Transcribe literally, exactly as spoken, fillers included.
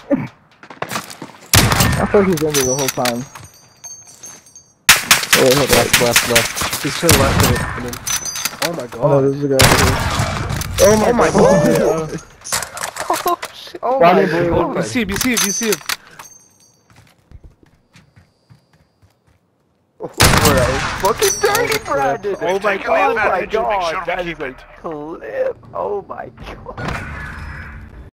I thought he was in there the whole time. Oh, wait, hold Left, left, left. He's to the left of it. And then... Oh my on. Oh no, god. there's a guy here. Oh my, Oh my god! god. Oh shit. Oh Why my didn't they- Oh, god. you see him, you see him, you see him. Bro, fucking dirty, Brandon! Oh my Oh my god. god, that is a clip! Oh my god!